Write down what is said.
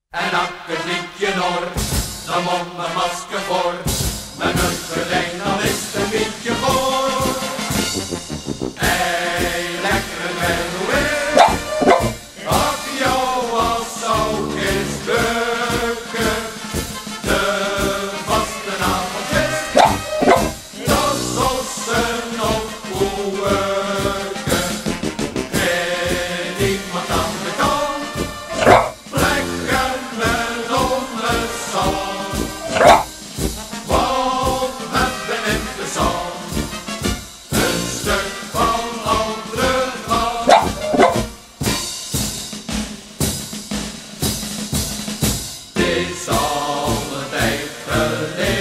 En Agge liedje nor, dan moet mijn masker voor. Mijn neus verdwijnt, dan is het een beetje voor. Hey, lekkere Dweil, ach jou als ook is leuke. De Vastenavend is, dat zossen op bulleke. En iemand aan de kant, lekker met zand. Want het ben interessant, een stuk van andere kant. Het is al een tijd geleden.